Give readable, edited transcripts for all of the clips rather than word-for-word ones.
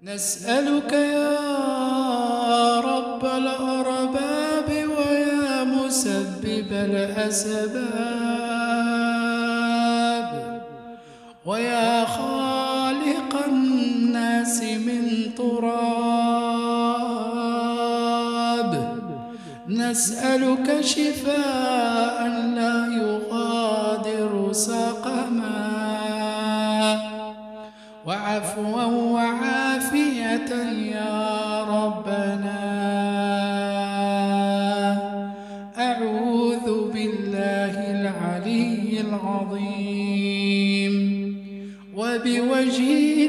نسألك يا رب الأرباب ويا مسبب الأسباب ويا خالق الناس من تراب، نسألك شفاء لا يغادر سقما وعفوا وعافية يا ربنا. أعوذ بالله العلي العظيم وبوجهه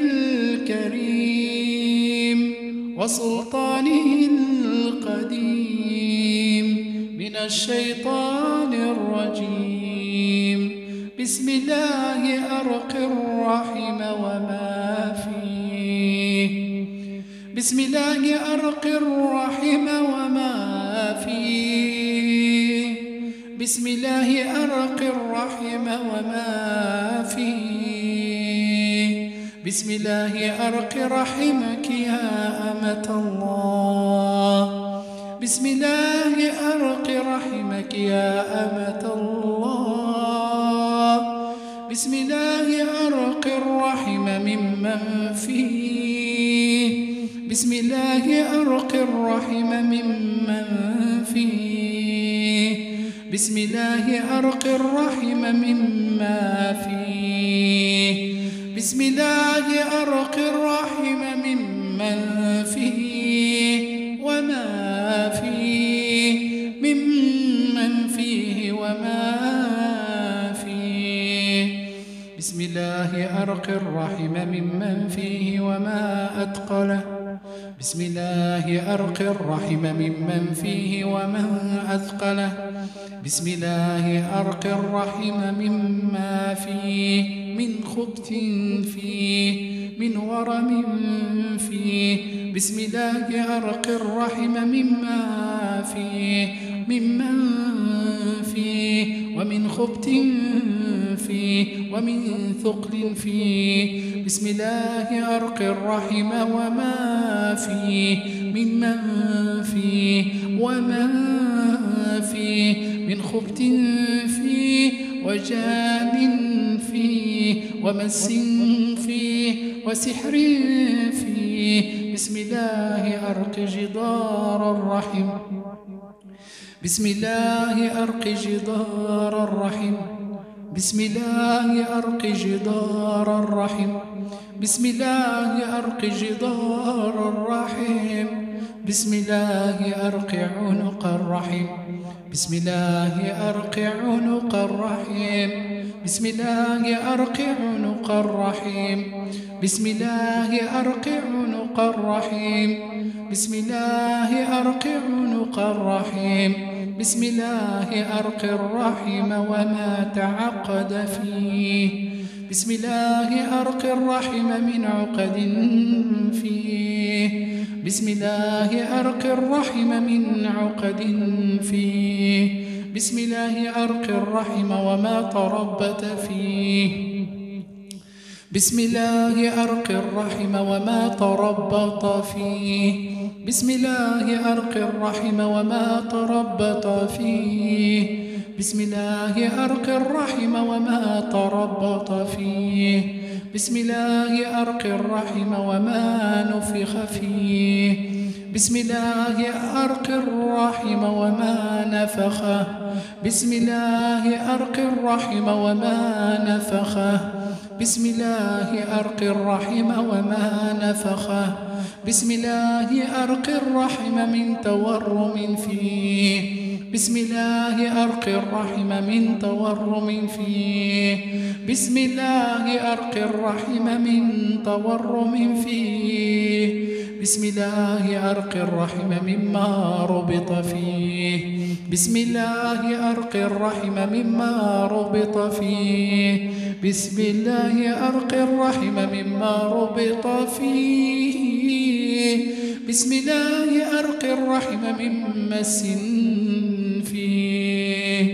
الكريم وسلطانه القديم من الشيطان الرجيم. بسم الله أرقي الرحم وما فيه، بسم الله أرقي الرحم وما فيه، بسم الله أرقي الرحم وما فيه، بسم الله أرقي رحمك يا أمة الله، بسم الله أرقي رحمك يا أمة الله، بسم الله أرقي الرحم ممن فيه، بسم الله أرقي الرحم ممن فيه، بسم الله أرقي الرحم مما فيه، بسم الله أرقي الرحم ممن فيه وما فيه، ممن فيه وما فيه، بسم الله أرقي الرحم ممن فيه وما أتقله، بسم الله أرقي الرحم ممن فيه ومن أثقله، بسم الله أرقي الرحم مما فيه من خبث فيه من ورم فيه، بسم الله أرقي الرحم مما فيه ممن فيه ومن خبث فيه ومن ثقل فيه، بسم الله أرقي الرحم وما فيه ممن فيه ومن فيه من خبث فيه وجان فيه ومس فيه وسحر فيه، بسم الله أرقي جدار الرحم، بسم الله أرقي جدار الرحم، بسم الله أرقي جدار الرحم، بسم الله أرقي جدار الرحم، بسم الله أرقي عنق الرحم، بسم الله أرقي عنق الرحم، بسم الله أرقي عنق الرحم، بسم الله أرقي عنق الرحم، بسم الله أرقي عنق الرحم، بسم الله أرقي الرحم وما تعقد فيه، بسم الله أرقي الرحم من عقد فيه، بسم الله أرقي الرحم من عقد فيه، بسم الله أرقي الرحم وما تربت فيه، بسم الله أرقي الرحم وما تربط فيه، بسم الله أرقي الرحم وما تربط فيه، بسم الله أرقي الرحم وما تربط فيه، بسم الله أرقي الرحم وما نفخ فيه، بسم الله أرقي الرحم وما نفخه، بسم الله أرقي الرحم وما نفخه، بسم الله أرقي الرحم وما نفخه، بسم الله أرقي الرحم من تورم فيه، بسم الله أرقي الرحم من تورم فيه، بسم الله أرقي الرحم من تورم فيه، بسم الله أرقي الرحم مما ربط فيه، بسم الله أرقي الرحم مما ربط فيه، بسم الله أرقي الرحم مما ربط فيه، بسم الله أرقي الرحم من مس فيه،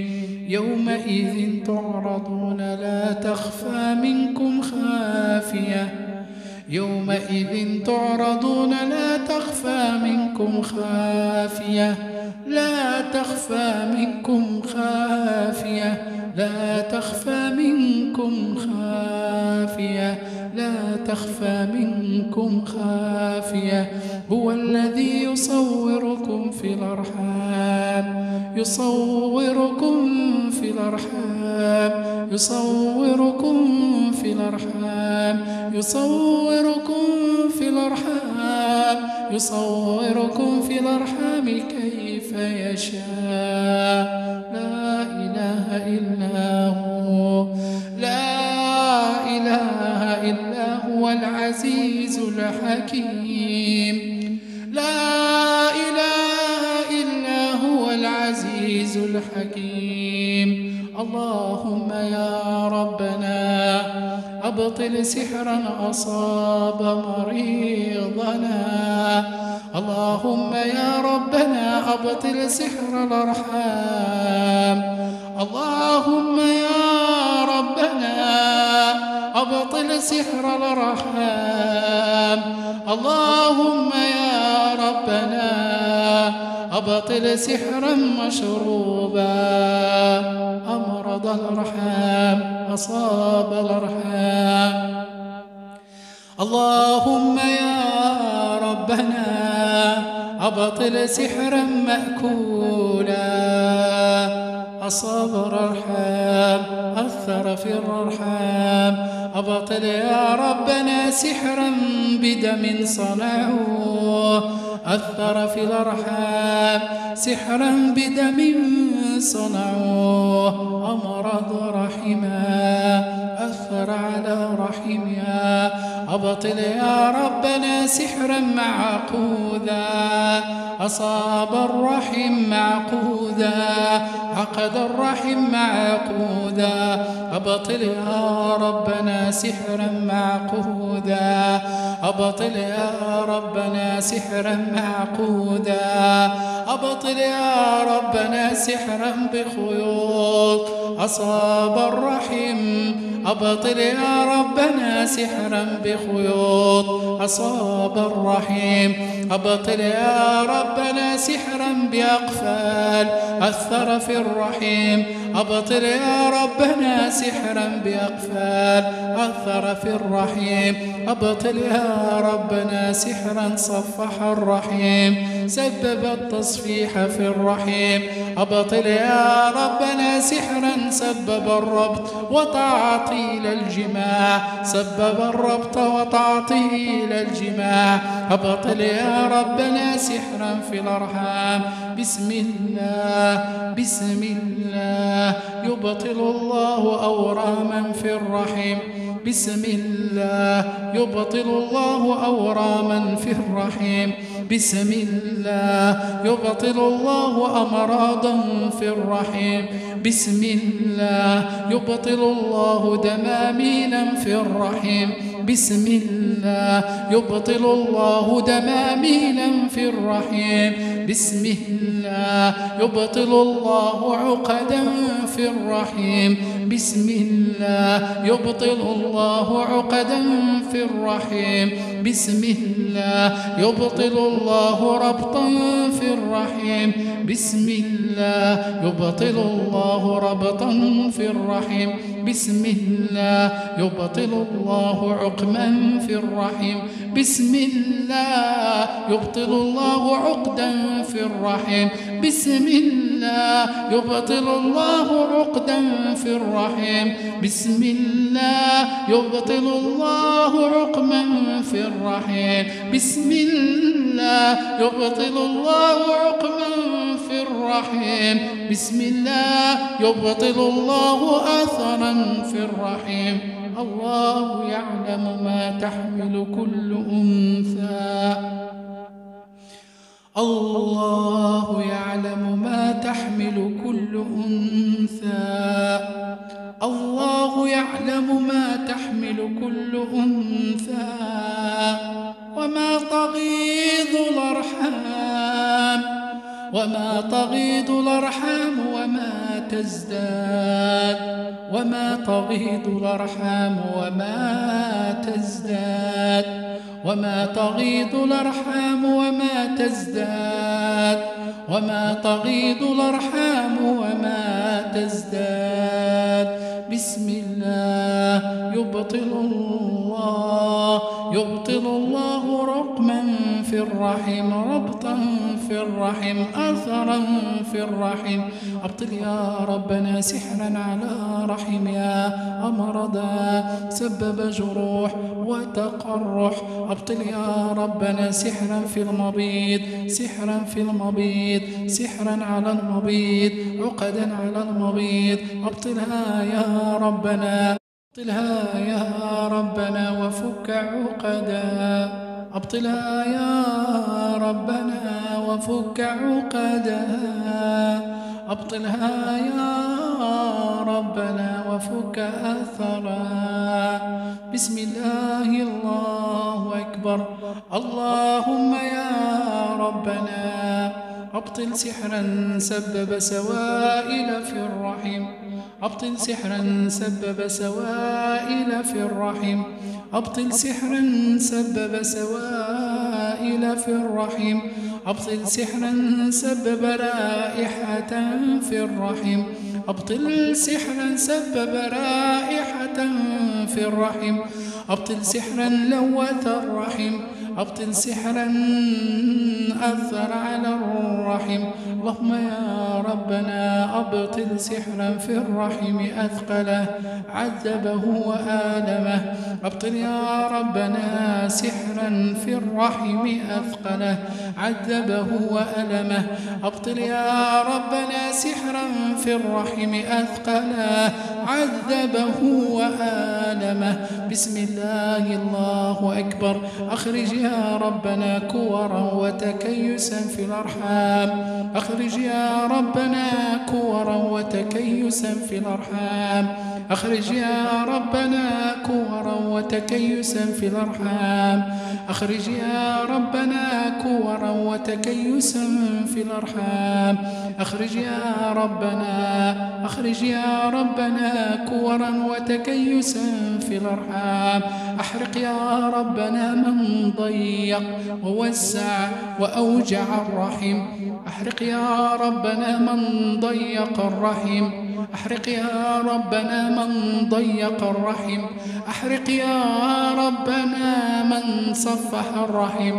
يومئذ تعرضون لا تخفى منكم خافية، يومئذ تعرضون لا تخفى منكم خافية لا تخفى منكم خافية لا تخفى منكم خافية لا تخفى منكم خافية هو الذي يصوركم في الأرحام يصوركم في الأرحام يصوركم في الأرحام يصوركم في الأرحام يصوركم في الأرحام كيف يشاء لا إله إلا هو لا إله إلا هو العزيز الحكيم لا إله إلا هو العزيز الحكيم اللهم يا ربنا أبطل سحرا أصاب مريضنا اللهم يا ربنا أبطل سحر الأرحام اللهم يا ربنا أبطل سحر الأرحام اللهم يا ربنا أبطل سحرا مشروبا أمرض الأرحام أصاب الأرحام اللهم يا ربنا أبطل سحرا مأكولا أصاب الأرحام أثر في الأرحام أبطل يا ربنا سحرا بدم صنعوه أثر في الأرحام سحرا بدم صنعوه أمرض رحمها أثر على رحمها أبطل يا ربنا سحرا معقودا أصاب الرحم معقودا عقد الرحم معقودا أبطل يا ربنا سحرا معقودا أبطل يا ربنا سحرا معقودا أبطل يا ربنا سحرا بخيوط أصاب الرحم أبطل يا ربنا سحرا بخيوط أصاب الرحم أبطل يا ربنا سحرا بأقفال أثر في الرحم أبطل يا ربنا سحرا بأقفال أثر في الرحم أبطل يا ربنا سحرا صفح الرحم سبب التصفيح في الرحم أبطل يا ربنا سحرا سبب الربط وتعطيل الجماع سبب الربط وتعطيل الجماع أبطل يا ربنا سحرا في الأرحام بسم الله بسم الله يبطل الله أوراما في الرحم بسم الله يبطل الله أوراما في الرحم بسم الله يبطل الله أمراضا في الرحم بسم الله يبطل الله دماميلا في الرحم بسم الله يبطل الله دماميلا في الرحم بسم الله يبطل الله عقدا في الرحم بسم الله يبطل الله عقدا في الرحم بسم الله يبطل الله ربطا في الرحم بسم الله يبطل الله ربطا في الرحم بسم الله يبطل الله عقما في الرحم بسم الله يبطل الله عقدا في الرحم بسم الله يبطل الله عقدا في الرحم بسم الله يبطل الله عقما في الرحم بسم الله يبطل الله عقما في الرحم بسم الله يبطل الله أثرا في الرحم الله يعلم ما تحمل كل أنثى الله يعلم ما تحمل كل أنثى الله يعلم ما تحمل كل أنثى وما تغيض الأرحام وما تغيض الأرحام وما تزداد وما تغيض الأرحام وما تزداد وما تغيض الأرحام وما تزداد وما تغيض الأرحام وما تزداد. بسم الله يبطل الله رقما في الرحم، ربطا في الرحم، أثرا في الرحم. أبطل يا ربنا سحرا على رحمها أمرضا سبب جروح وتقرح. أبطل يا ربنا سحرا في المبيض، سحرا في المبيض، سحرا على المبيض، عقدا على المبيض. أبطلها يا ربنا، أبطلها يا ربنا وفك عقدا. أبطلها يا ربنا وفك عقدها. أبطلها يا ربنا وفك أثرها. بسم الله الله أكبر. اللهم يا ربنا أبطل سحرا سبب سوائل في الرحم، أبطل سحرا سبب سوائل في الرحم، أبطل سحرا سبب سوائل في الرحم، أبطل سحرا سبب رائحة في الرحم، أبطل سحرا سبب رائحة في الرحم، أبطل سحرا لوث الرحم، أبطل سحرا أثر على الرحم. اللهم يا ربنا أبطل سحرا في الرحم أثقله عذبه وآلمه. أبطل يا ربنا سحرا في الرحم أثقله عذبه وألمه. أبطل يا ربنا سحرا في الرحم أثقله عذبه وآلمه. بسم الله الله أكبر. أخرج يا ربنا كورا وتكيسا في الأرحام، أخرج يا ربنا كورا وتكيسا في الأرحام، أخرج يا ربنا كورا وتكيسا في الأرحام، أخرج يا ربنا كورا وتكيسا في الأرحام، أخرج يا ربنا، أخرج يا ربنا كورا وتكيسا في الأرحام. أحرق يا ربنا من ضيق ووسع وأوجع الرحم، أحرق يا ربنا من ضيق الرحم، أحرق يا ربنا من ضيق الرحم، أحرق يا ربنا من صفح الرحم،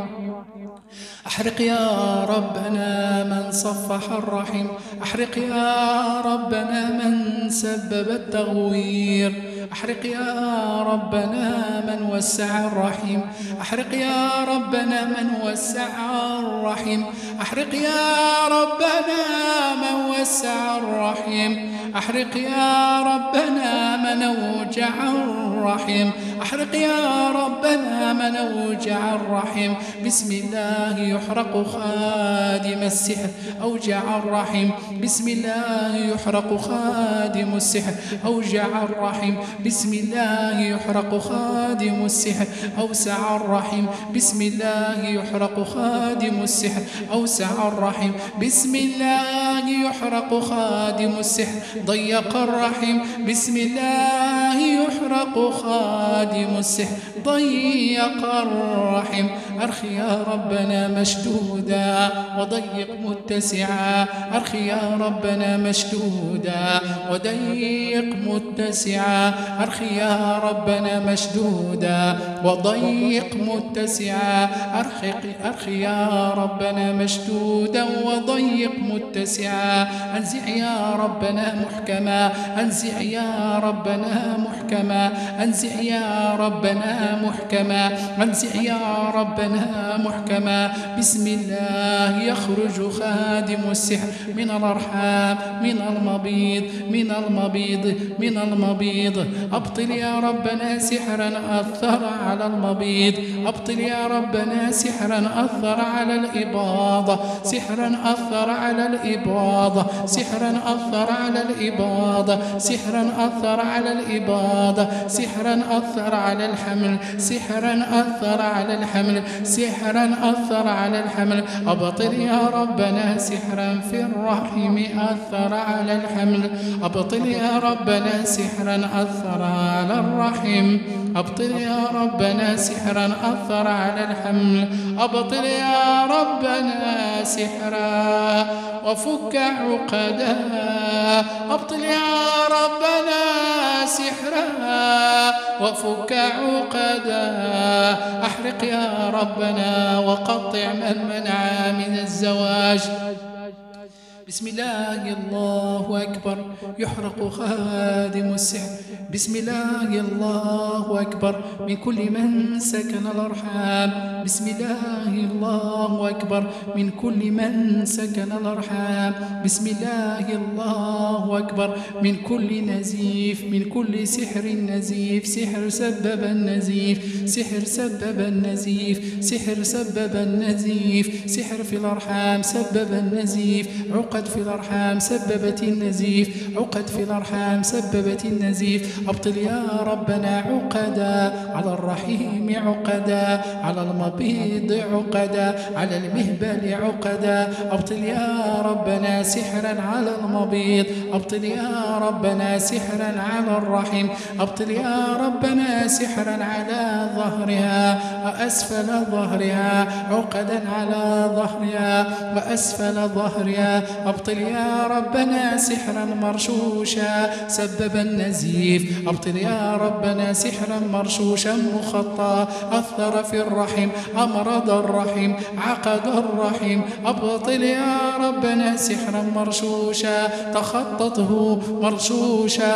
أحرق يا ربنا من صفح الرحم، أحرق يا ربنا من سبب التغوير، أحرق يا ربنا من وسع الرحم، أحرق يا ربنا من وسع الرحم، أحرق يا ربنا من وسع الرحم، أحرق يا ربنا من أوجع الرحم، أحرق يا ربنا من أوجع الرحم. بسم الله يحرق خادم السحر أوجع الرحم، بسم الله يحرق خادم السحر أوجع الرحم، بسم الله يحرق خادم السحر أوسع الرحم، بسم الله يحرق خادم السحر أوسع الرحم، بسم الله يحرق خادم السحر ضيق الرحم، بسم الله يحرق خادم السحر ضيق الرحم. أرخي يا ربنا مشدودا وضيق متسعا، أرخي يا ربنا مشدودا وضيق متسعا، أرخي يا ربنا مشدودا وضيق متسعا، أرخي يا ربنا مشدودا وضيق متسعا. أنزع يا ربنا محكما، أنزع يا ربنا محكما، أنزع يا ربنا محكما، أنزع يا ربنا محكما. بسم الله يخرج خادم السحر من الأرحام، من المبيض، من المبيض، من المبيض. أبطل يا ربنا سحرا أثر على المبيض، أبطل يا ربنا سحرا أثر على الإباضة، سحرا أثر على الإباضة، سحرا أثر على الإباضة، سحرا أثر على الإباضة، سحرا أثر على الحمل، سحرا أثر على الحمل، سحرا أثر على الحمل. أبطل يا ربنا سحرا في الرحم أثر على الحمل. أبطل يا ربنا سحرا أثر على الرحم. أبطل يا ربنا سحرا أثر على الحمل. أبطل يا ربنا سحرا وفك عقدا. أبطل يا ربنا سحرا وفك عقدا. أحرق يا ربنا وقطع من منع من الزواج. بسم الله الله أكبر. يحرق خادم السحر. بسم الله الله أكبر من كل من سكن الأرحام. بسم الله الله أكبر من كل من سكن الأرحام. بسم الله الله أكبر من كل نزيف، من كل سحر نزيف. سحر سبب النزيف، سحر سبب النزيف، سحر سبب النزيف. سحر في الأرحام سبب النزيف. عقد في الأرحام سببت النزيف. عقد في الأرحام سببت النزيف. أبطل يا ربنا عقدا على الرحيم، عقدا على المبيض، عقدا على المهبل، عقدا. أبطل يا ربنا سحرا على المبيض. أبطل يا ربنا سحرا على الرحم. أبطل يا ربنا سحرا على ظهرها وأسفل ظهرها، عقدا على ظهرها وأسفل ظهرها. أبطل يا ربنا سحرا مرشوشا سبب النزيف. أبطل يا ربنا سحرا مرشوشا مخطى أثر في الرحم، أمرض الرحم، عقد الرحم. أبطل يا ربنا سحرا مرشوشا تخطته مرشوشا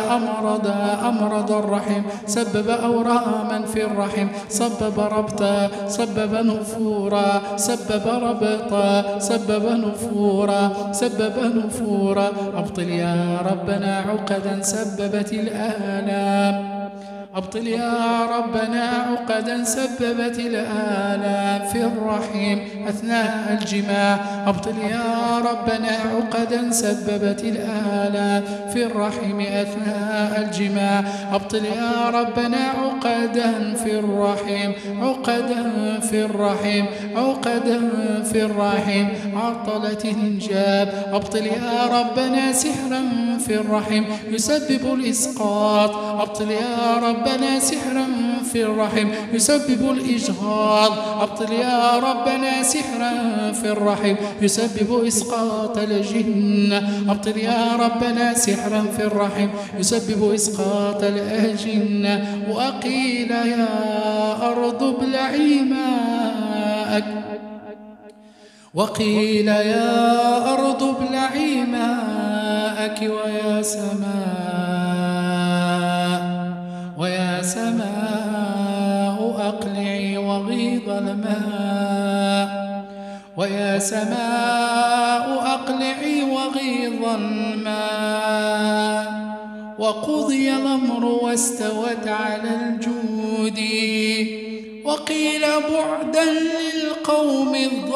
أمرض الرحم، سبب أوراما في الرحم، سبب ربطا، سبب نفورا، سبب ربطا، سبب نفورا، سبب نفورا. أبطل يا ربنا عقدا سببت الآلام. أبطل يا ربنا عقدا سببت الآلام في الرحم أثناء الجماع. أبطل يا ربنا عقدا سببت الآلام في الرحم أثناء الجماع. أبطل يا ربنا عقدا في الرحم، عقدا في الرحم، عقدا في الرحم عطلت الإنجاب. أبطل يا ربنا سحرا في الرحم يسبب الإسقاط. أبطل يا ربنا سحرا في الرحم يسبب الإجهاض. أبطل يا ربنا سحرا في الرحم يسبب إسقاط الجن. أبطل يا ربنا سحرا في الرحم يسبب إسقاط الأجن. وقيل يا أرض ابلعي ماءك، وقيل يا أرض ابلعي ماءك ويا سماء أقلعي وغيض الماء، ويا سماء أقلعي وغيض الماء. وقضي الأمر واستوت على الجود. وقيل بعدا للقوم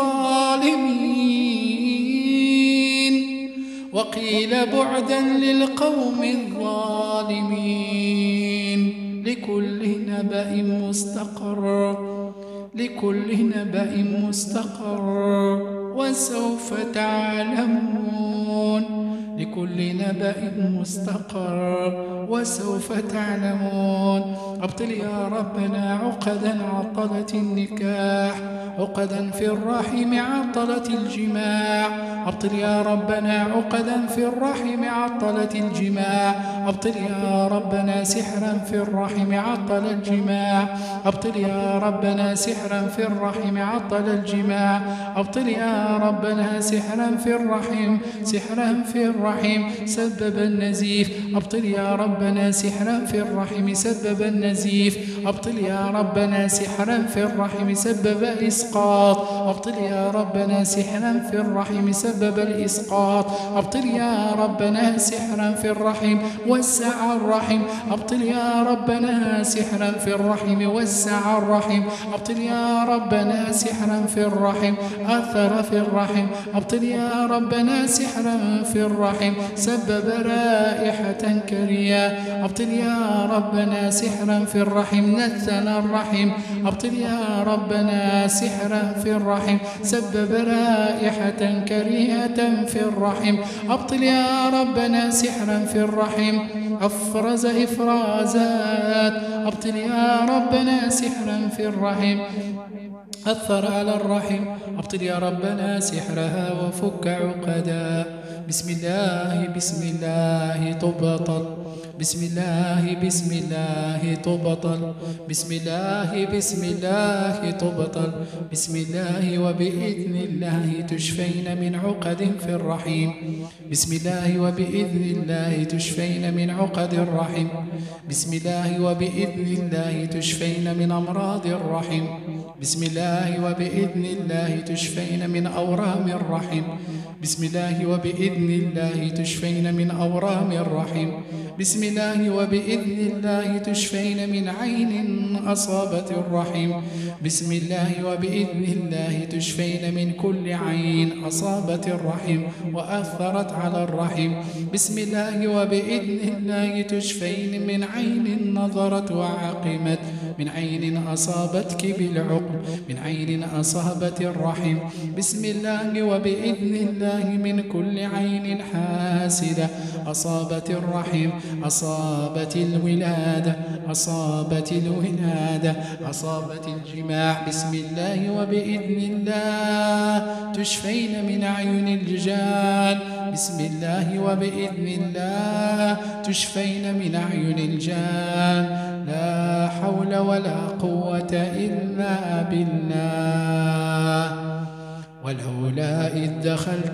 الظالمين، وقيل بعدا للقوم الظالمين. لكل نبأ مستقر، لكل نبأ مستقر وسوف تعلمون. لكل نبأ مستقر وسوف تعلمون. أبطل يا ربنا عقدا عطلت النكاح، عقدا في الرحم عطلت الجماع. أبطل يا ربنا عقدا في الرحم عطلت الجماع. أبطل يا ربنا سحرا في الرحم عطل الجماع. أبطل يا ربنا سحرا في الرحم عطل الجماع. أبطل يا ربنا سحرا في الرحم، سحرا في الرحم سبب النزيف. أبطل يا ربنا سحرا في الرحم سبب النزيف. أبطل يا ربنا سحرا في الرحم سبب الإسقاط. أبطل يا ربنا سحرا في الرحم سبب الإسقاط. أبطل يا ربنا سحرا في الرحم وسع الرحم. أبطل يا ربنا سحرا في الرحم وسع الرحم. أبطل يا ربنا سحرا في الرحم أثر في الرحم. أبطل يا ربنا سحرا في الرحم سبب رائحة كريهة. أبطل يا ربنا سحرا في الرحم نثن الرحم. أبطل يا ربنا سحرا في الرحم سبب رائحة كريهة في الرحم. أبطل يا ربنا سحرا في الرحم أفرز إفرازات. أبطل يا ربنا سحرا في الرحم أثر على الرحم. أبطل يا ربنا سحرها وفك عقدا. بسم الله بسم الله تبطل. بسم الله بسم الله تبطل. بسم الله بسم الله تبطل. بسم الله وبإذن الله تشفين من عقد في الرحم. بسم الله وبإذن الله تشفين من عقد الرحم. بسم الله وبإذن الله تشفين من أمراض الرحم. بسم الله وبإذن الله تشفين من أورام الرحم. بسم الله وبإذن الله تشفين من أورام الرحم. بسم الله وبإذن الله تشفين من عين أصابت الرحم. بسم الله وبإذن الله تشفين من كل عين أصابت الرحم وأثرت على الرحم. بسم الله وبإذن الله تشفين من عين نظرت وعقمت. من عين أصابتك بالعقم. من عين أصابت الرحم. بسم الله وبإذن الله من كل عين حاسدة أصابت الرحم. أصابت الولادة. أصابت الولادة. أصابت الجماع. بسم الله وبإذن الله تشفين من عيون الرجال. بسم الله وبإذن الله تشفين من عيون الجان. لا حول ولا قوة إلا بالله. ولولا إذ دخلت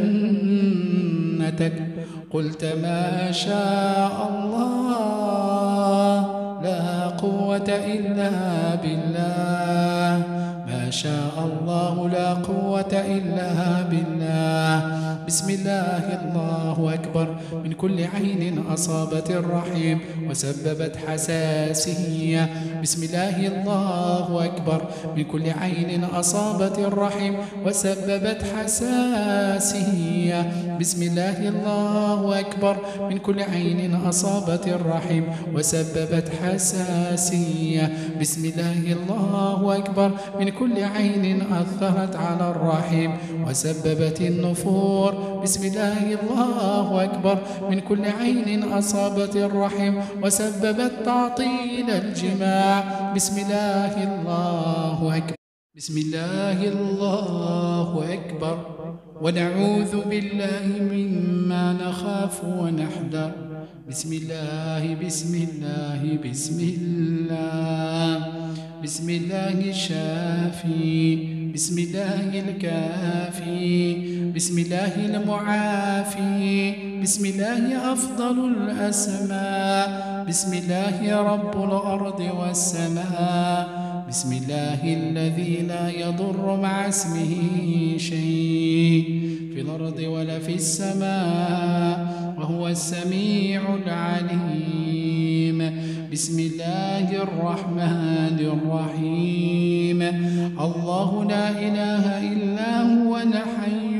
جنتك قلت ما شاء الله لا قوة إلا بالله. ما شاء الله لا قوة إلا بالله. بسم الله الله أكبر من كل عين أصابت الرحم وسببت حساسية. بسم الله الله أكبر من كل عين أصابت الرحم وسببت حساسية. بسم الله الله أكبر من كل عين أصابت الرحم وسببت حساسية. بسم الله الله أكبر من كل عين أثرت على الرحم وسببت النفور. بسم الله الله أكبر من كل عين أصابت الرحم وسببت تعطيل الجماع. بسم الله الله أكبر. بسم الله الله أكبر. ونعوذ بالله مما نخاف ونحذر. بسم الله بسم الله بسم الله. بسم الله الشافي. بسم الله الكافي. بسم الله المعافي. بسم الله أفضل الأسماء. بسم الله رب الأرض والسماء. بسم الله الذي لا يضر مع اسمه شيء في الأرض ولا في السماء وهو السميع العليم. بسم الله الرحمن الرحيم. الله لا إله إلا هو الحي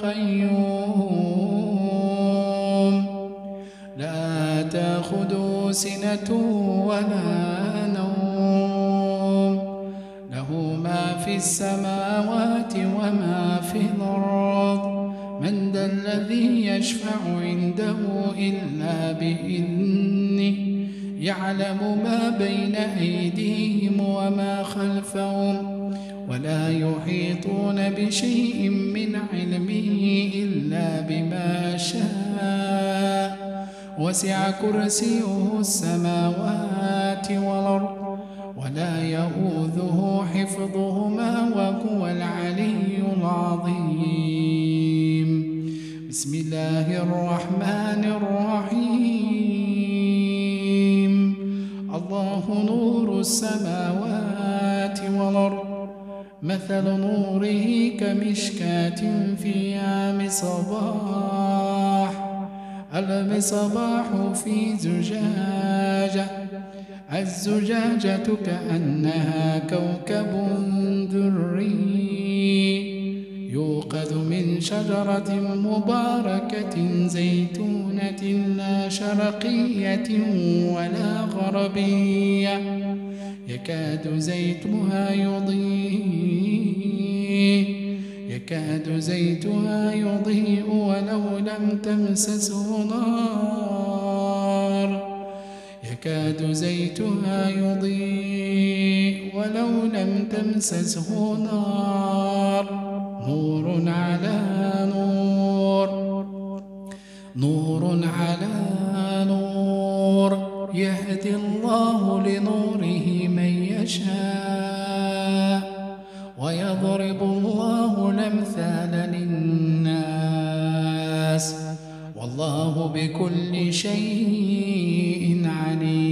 القيوم لا تأخذه سنة ولا نوم له ما في السماوات وما في الأرض. من ذا الذي يشفع عنده إلا بإذنه يعلم ما بين أيديهم وما خلفهم ولا يحيطون بشيء من علمه إلا بما شاء. وسع كرسيه السماوات والأرض ولا يؤوذه حفظهما وهو العلي العظيم. بسم الله الرحمن الرحيم. الله نور السماوات والأرض مثل نوره كمشكاة فيها مصباح المصباح في زجاجة الزجاجة كأنها كوكب دري يوقد من شجرة مباركة زيتونة لا شرقية ولا غربية يكاد زيتها يضيء ولو لم تمسسه نار يكاد زيتها يضيء ولو لم تمسسه نار نور على نور نور على نور يهدي الله لنوره من يشاء ويضرب الله الأمثال للناس والله بكل شيء عليم.